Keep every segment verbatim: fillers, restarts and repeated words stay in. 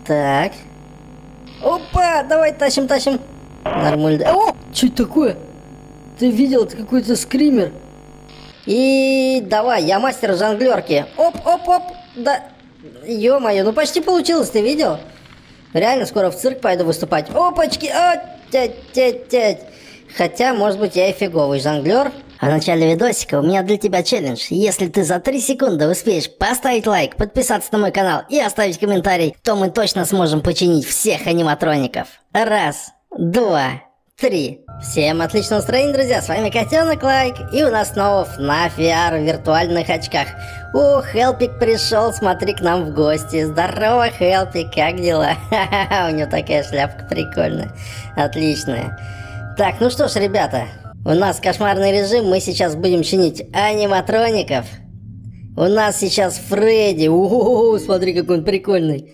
Так. Опа, давай тащим, тащим. Нормально. О, что это такое? Ты видел, это какой-то скример. И давай, я мастер жонглерки. Оп, оп, оп. Да, ё-моё, ну почти получилось, ты видел? Реально, скоро в цирк пойду выступать. Опачки, о, тять-тять-тять. Хотя, может быть, я и фиговый жонглер. В начале видосика у меня для тебя челлендж. Если ты за три секунды успеешь поставить лайк, подписаться на мой канал и оставить комментарий, то мы точно сможем починить всех аниматроников. Раз, два, три. Всем отличного настроения, друзья, с вами Котенок Лайк, и у нас снова эф наф ви ар в виртуальных очках. О, Хелпик пришел, смотри, к нам в гости. Здорово, Хелпик, как дела? Ха-ха-ха, у него такая шляпка прикольная, отличная. Так, ну что ж, ребята, у нас кошмарный режим, мы сейчас будем чинить аниматроников. У нас сейчас Фредди, у-у-у, смотри, какой он прикольный.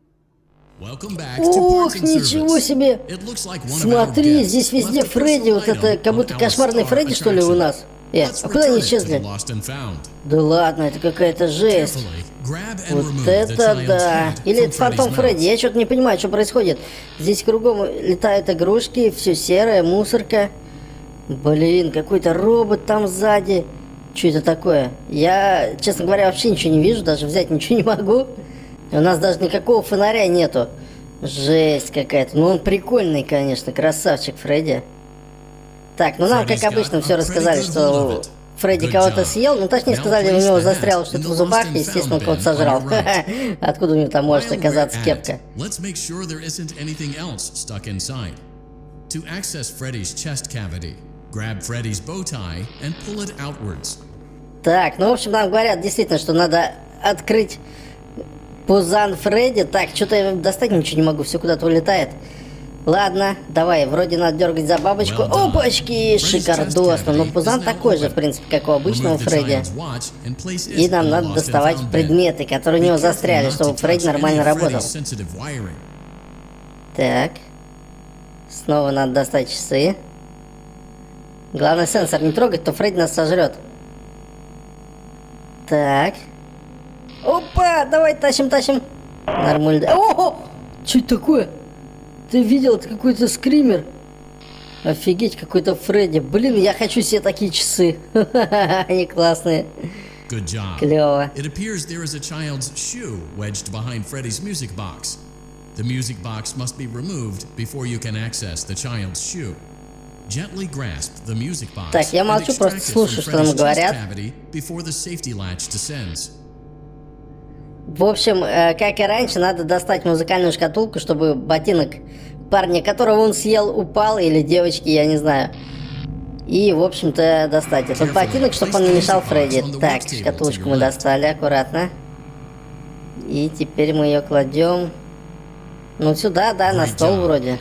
Ох, ничего себе! Смотри, здесь везде Фредди, вот это, как будто кошмарный Фредди, что ли, у нас? Э, а куда они исчезли? Да ладно, это какая-то жесть. Вот это да! Или это Фантом Фредди, я что-то не понимаю, что происходит. Здесь кругом летают игрушки, все серое, мусорка. Блин, какой-то робот там сзади. Что это такое? Я, честно говоря, вообще ничего не вижу, даже взять ничего не могу. У нас даже никакого фонаря нету. Жесть какая-то. Ну он прикольный, конечно, красавчик Фредди. Так, ну нам, как обычно, все рассказали, что Фредди кого-то съел. Ну точнее сказали, у него застряло что-то в зубах, и, естественно, он кого-то сожрал. Откуда у него там может оказаться кепка? Так, ну в общем нам говорят действительно, что надо открыть пузан Фредди. Так, что-то я достать ничего не могу, все куда-то улетает. Ладно, давай, вроде надо дергать за бабочку. Опачки, шикардосно. Но пузан такой же, в принципе, как у обычного Фредди. И нам надо доставать предметы, которые у него застряли, чтобы Фредди нормально работал. Так. Снова надо достать часы. Главное, сенсор не трогать, то Фредди нас сожрет. Так. Опа, давай тащим, тащим. Нормально. О, что это такое? Ты видел, это какой-то скример. Офигеть, какой-то Фредди. Блин, я хочу себе такие часы. Они классные. Клево. Так, я молчу, просто слушаю, что нам говорят. В общем, э, как и раньше, надо достать музыкальную шкатулку, чтобы ботинок парня, которого он съел, упал, или девочки, я не знаю. И, в общем-то, достать этот ботинок, чтобы он не мешал Фредди. Так, шкатулочку мы достали, аккуратно. И теперь мы ее кладем, ну, сюда, да, на стол вроде.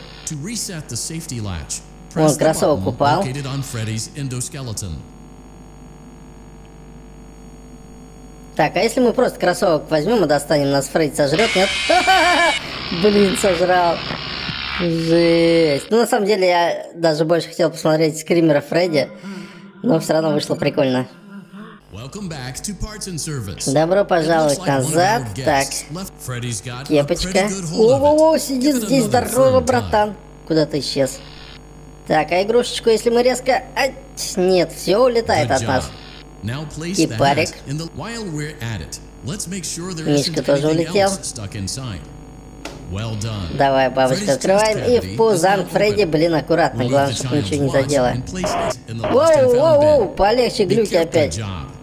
Вон, кроссовок упал. Так, а если мы просто кроссовок возьмем и достанем, нас Фредди сожрет, нет? Блин, сожрал. Жесть. Ну, на самом деле, я даже больше хотел посмотреть скримера Фредди, но все равно вышло прикольно. Добро пожаловать назад. Так, кепочка. О-о-о, сидит здесь, здорово, братан. Куда ты исчез? Так, а игрушечку, если мы резко... А, нет, все улетает от нас. Кипарик. Мишка тоже улетел. Давай, бабочка, открываем. И в пузан Фредди, блин, аккуратно. Главное, чтобы ничего не задело. Воу-воу-воу, полегче глюки опять.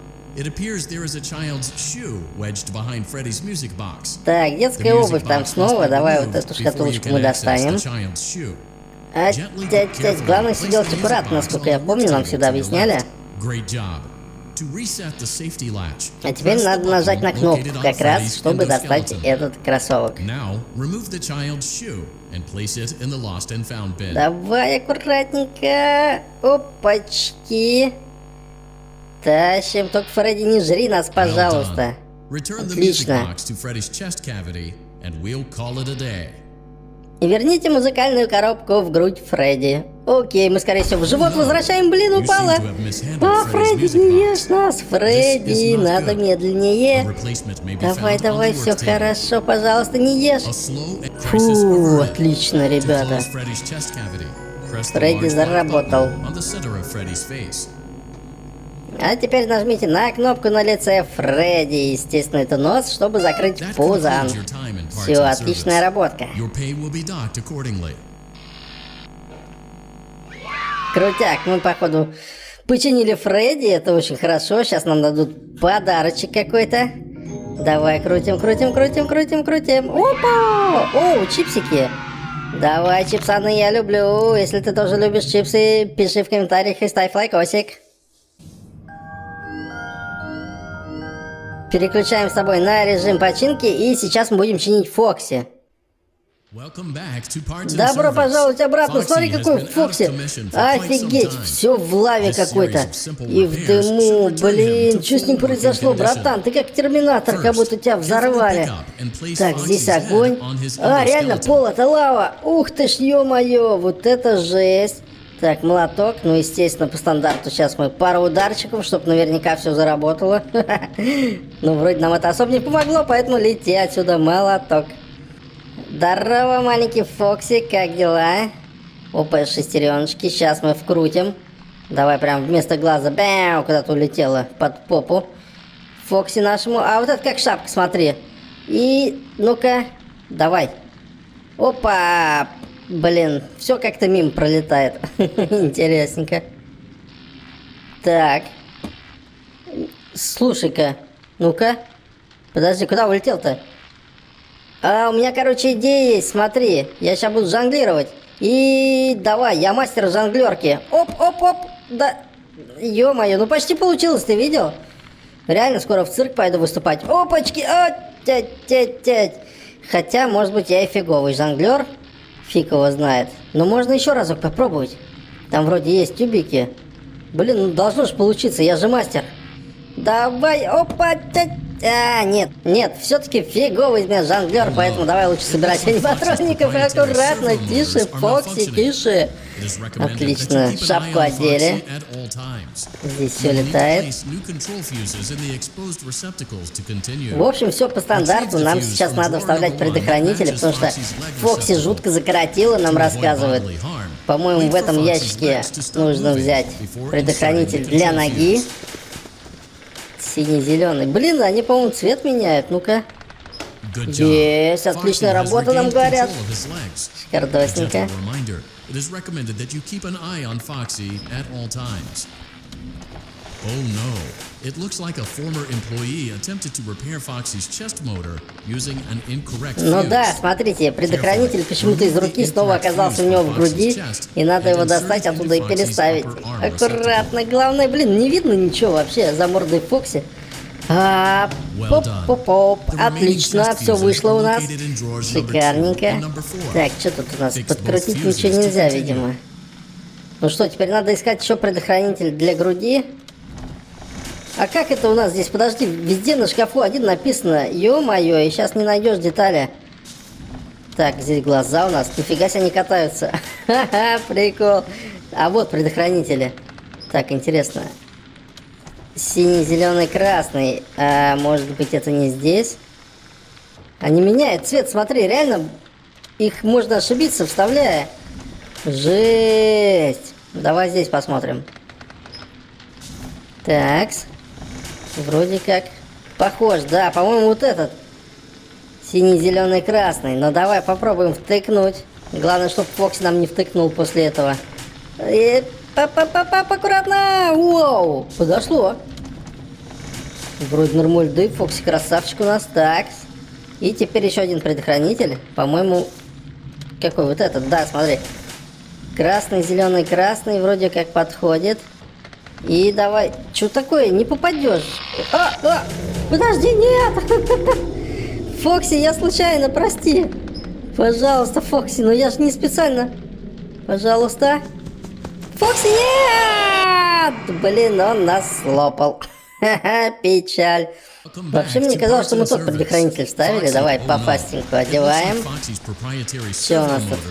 Так, детская обувь там снова. Давай вот эту шкатулочку мы достанем. А, тять, тять. Главное сиделать аккуратно, насколько я помню, нам всегда объясняли. А теперь надо нажать на кнопку как раз, чтобы достать этот кроссовок. Давай аккуратненько. Опачки. Тащим. Только, Фредди, не жри нас, пожалуйста. Отлично. И верните музыкальную коробку в грудь Фредди. Окей, мы, скорее всего, в живот возвращаем. Блин, упала. А, Фредди, не ешь нас. Фредди, надо медленнее. Давай, давай, все хорошо, пожалуйста, не ешь. Фу, отлично, ребята. Фредди заработал. А теперь нажмите на кнопку на лице Фредди. Естественно, это нос, чтобы закрыть пузан. Все, отличная работка. Крутяк, мы, походу, починили Фредди. Это очень хорошо. Сейчас нам дадут подарочек какой-то. Давай, крутим, крутим, крутим, крутим, крутим. Опа! О, чипсики. Давай, чипсаны, я люблю. Если ты тоже любишь чипсы, пиши в комментариях и ставь лайкосик. Переключаем с тобой на режим починки, и сейчас мы будем чинить Фокси. Добро пожаловать обратно. Смотри, какой Фокси. Офигеть, все в лаве какой-то. И в дыму. Блин, что с ним произошло, братан? Ты как терминатор, как будто тебя взорвали. Так, здесь огонь. А, реально, пол это лава. Ух ты ж, ё-моё, вот это жесть. Так, молоток, ну, естественно, по стандарту сейчас мы пару ударчиков, чтобы наверняка все заработало. Ну, вроде нам это особо не помогло, поэтому лети отсюда, молоток. Здорово, маленький Фокси, как дела? Опа, шестереночки, сейчас мы вкрутим. Давай прям вместо глаза, бэу, куда-то улетело под попу Фокси нашему. А вот это как шапка, смотри. И, ну-ка, давай. Опа! Блин, все как-то мимо пролетает. Интересненько. Так. Слушай-ка. Ну-ка. Подожди, куда улетел-то? А, у меня, короче, идея есть. Смотри, я сейчас буду жонглировать. И давай, я мастер жонглерки. Оп-оп-оп. Да. Ё-моё, ну почти получилось, ты видел? Реально, скоро в цирк пойду выступать. Опачки. О, тять-тять-тять. Хотя, может быть, я и фиговый жонглер. Фиг его знает. Но можно еще разок попробовать. Там вроде есть тюбики. Блин, ну должно же получиться, я же мастер. Давай, опа, тя, а, нет, нет, все-таки фиговый из меня жонглер, поэтому давай лучше собирать аниматроников и аккуратно, тише, Фокси, тише. Отлично, шапку одели. Здесь все летает. В общем, все по стандарту. Нам сейчас надо вставлять предохранители, потому что Фокси жутко закоротило, нам рассказывает. По-моему, в этом ящике нужно взять предохранитель для ноги. Синий-зеленый. Блин, они, по-моему, цвет меняют. Ну-ка. Есть, отличная работа, нам говорят. Шикардосненько. It is recommended that you keep an eye on Foxy at all times. Oh no, it looks like a former employee attempted to repair Foxy's chest motor using an incorrect fuse. Ну да, смотрите, предохранитель почему-то из руки снова оказался у него в груди, и надо его достать оттуда и переставить. Аккуратно, главное, блин, не видно ничего вообще за мордой Фокси. А, поп-поп-поп. Отлично, все вышло у нас. Шикарненько. Так, что тут у нас? Подкрутить ничего нельзя, видимо. Ну что, теперь надо искать еще предохранитель для груди. А как это у нас здесь? Подожди, везде на шкафу один написано. Ё-моё, и сейчас не найдешь детали. Так, здесь глаза у нас. Нифига себе они катаются. Ха-ха, прикол. А вот предохранители. Так, интересно. Синий, зеленый, красный. А может быть, это не здесь? Они меняют цвет, смотри, реально их можно ошибиться, вставляя. Жесть. Давай здесь посмотрим. Такс. Вроде как похож, да, по-моему, вот этот. Синий, зеленый, красный. Но давай попробуем втыкнуть. Главное, чтобы Фокси нам не втыкнул после этого. И... Пап-пап-пап, аккуратно! Воу! Подошло. Вроде нормально, да и Фокси красавчик у нас. Так. И теперь еще один предохранитель. По-моему, какой вот этот? Да, смотри. Красный, зеленый, красный. Вроде как подходит. И давай. Что такое? Не попадешь. А, а, подожди, нет! Фокси, я случайно, прости. Пожалуйста, Фокси, ну я же не специально. Пожалуйста. Фокси, нет! Блин, он нас слопал. Ха-ха, печаль. Вообще, мне казалось, что мы тот предохранитель вставили. Давай по фастинку одеваем. Что у нас тут?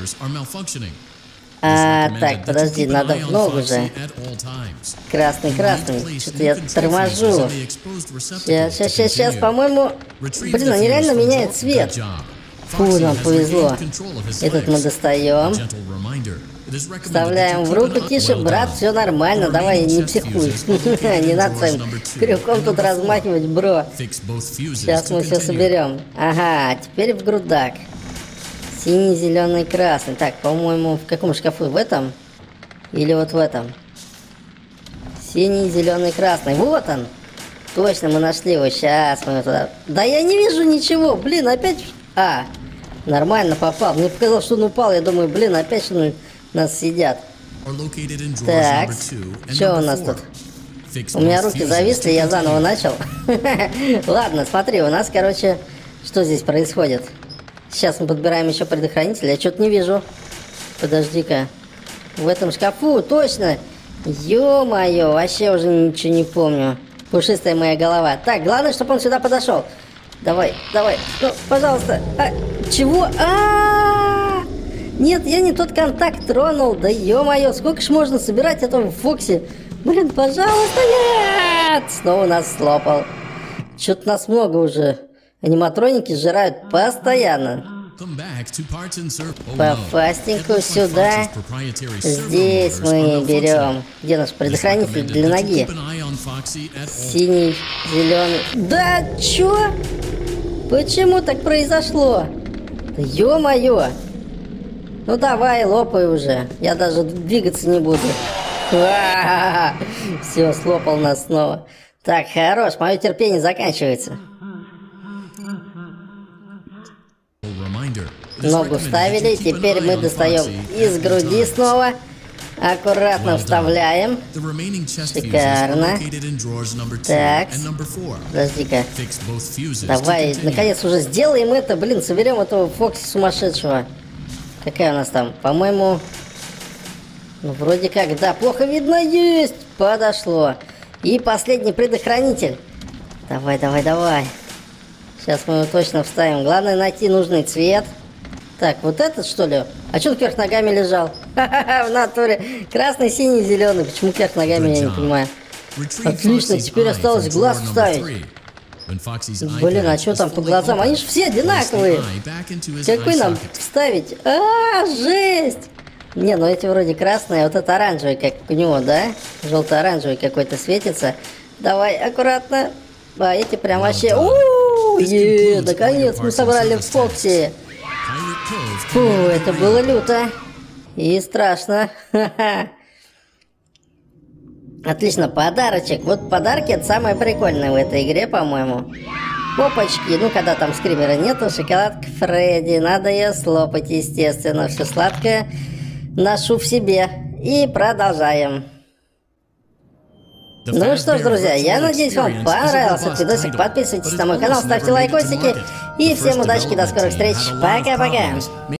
А, так, подожди, надо в ногу же. Красный, красный. Что-то я торможу. Сейчас, сейчас, сейчас, сейчас, по-моему... Блин, они реально меняют цвет. Фу, нам повезло. Этот мы достаем. Вставляем в руку. Тише, брат, все нормально. Давай, не психуй. Не надо своим крюком тут размахивать, бро. Сейчас мы все соберем. Ага, теперь в грудак. Синий, зеленый, красный. Так, по-моему, в каком шкафу? В этом? Или вот в этом? Синий, зеленый, красный. Вот он. Точно, мы нашли его. Сейчас мы его туда... Да я не вижу ничего. Блин, опять... А, нормально попал. Мне показалось, что он упал. Я думаю, блин, опять что нас сидят. Так, что у нас тут? У меня руки зависли, я заново начал. Ладно, смотри, у нас, короче, что здесь происходит? Сейчас мы подбираем еще предохранитель. Я что-то не вижу. Подожди-ка. В этом шкафу, точно. Ё-моё, вообще уже ничего не помню. Пушистая моя голова. Так, главное, чтобы он сюда подошел. Давай, давай, ну, пожалуйста. А, чего? А-а-а! Нет, я не тот контакт тронул. Да ё-моё, сколько ж можно собирать этого в Фоксе? Блин, пожалуйста, нет! Снова нас слопал. Что-то нас много уже. Аниматроники сжирают постоянно. По фастинку сюда. Здесь мы берем. Где наш предохранитель для ноги? Синий, зеленый. Да чё? Почему так произошло? Да ё-моё. Ну давай, лопай уже. Я даже двигаться не буду. Все, слопал нас снова. Так, хорош, мое терпение заканчивается. Ногу вставили, теперь мы достаем из груди снова. Аккуратно вставляем. Шикарно. Так, подожди-ка. Давай, наконец уже сделаем это. Блин, соберем этого Фокси сумасшедшего. Какая у нас там? По-моему... Ну, вроде как, да, плохо видно, есть. Подошло. И последний предохранитель. Давай, давай, давай. Сейчас мы его точно вставим. Главное найти нужный цвет. Так, вот этот, что ли? А что он кверх ногами лежал? Ха-ха-ха, в натуре. Красный, синий, зеленый. Почему кверх ногами, я не понимаю. Отлично, теперь осталось глаз вставить. Блин, а что там по глазам? Они же все одинаковые. Какой нам вставить? А, жесть! Не, ну эти вроде красные, а вот это оранжевый, как у него, да? Желто-оранжевый какой-то светится. Давай, аккуратно. А эти прям вообще... У-у-у, е, наконец мы собрали в Фокси. Фу, это было люто. И страшно. Ха-ха. Отлично, подарочек. Вот подарки — это самое прикольное в этой игре, по-моему. Опачки, ну когда там скримера нету, шоколадка Фредди. Надо ее слопать, естественно. Все сладкое ношу в себе. И продолжаем. Ну что ж, друзья, я надеюсь, вам понравился этот видосик. Подписывайтесь на мой канал, ставьте лайкосики. И всем удачи, до скорых встреч. Пока-пока.